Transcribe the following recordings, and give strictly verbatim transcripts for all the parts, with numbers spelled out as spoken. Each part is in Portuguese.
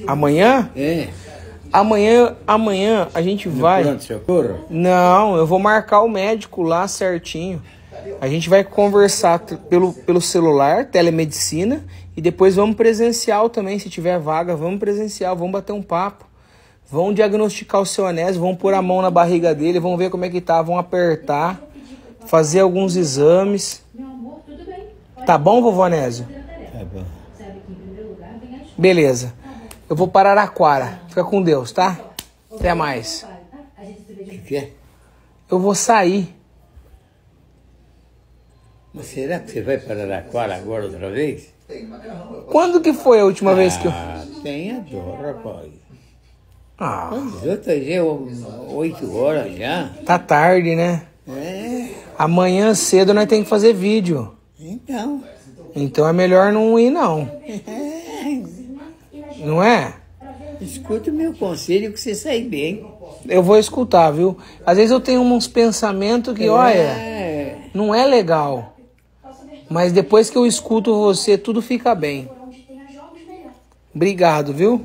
Amanhã? É. Amanhã, amanhã a gente No vai... pronto-socorro? Não, eu vou marcar o médico lá certinho. A gente vai conversar pelo, pelo celular, telemedicina, e depois vamos presencial também, se tiver vaga, vamos presencial, vamos bater um papo. Vão diagnosticar o seu Onésio, vão pôr a mão na barriga dele, vão ver como é que tá, vão apertar, fazer alguns exames. Tá bom, vovô Onésio? Tá bom. Beleza. Eu vou para Araraquara. Fica com Deus, tá? Até mais. O que, que é? Eu vou sair. Mas será que você vai para Araraquara agora outra vez? Quando que foi a última vez que eu... Ah, tenha dó, rapaz. Ah, As outras já é oito horas já. tá tarde, né? É, Amanhã cedo nós temos que fazer vídeo. então. Então é melhor não ir, não. Não é? Escuta o meu conselho que você sai bem. Eu vou escutar, viu? Às vezes eu tenho uns pensamentos que, olha, É. não é legal. Mas depois que eu escuto você, tudo fica bem. Obrigado, viu?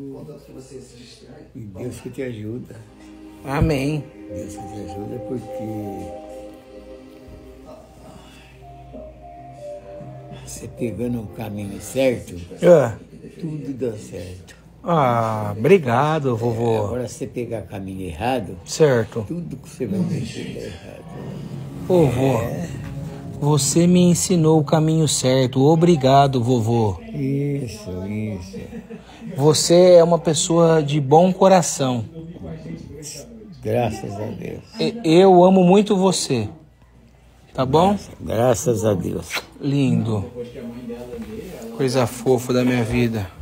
E Deus que te ajuda. Amém. Deus que te ajuda porque você pegando o caminho certo, Ah, tudo dá certo. ah, obrigado, vovô. Agora se você pegar o caminho errado, Certo. tudo que você vai mexer dá errado. Vovô, você me ensinou o caminho certo. Obrigado, vovô. Isso, isso. Você é uma pessoa de bom coração. Graças a Deus. E- Eu amo muito você. Tá bom? Graças a Deus. Lindo. Coisa fofa da minha vida.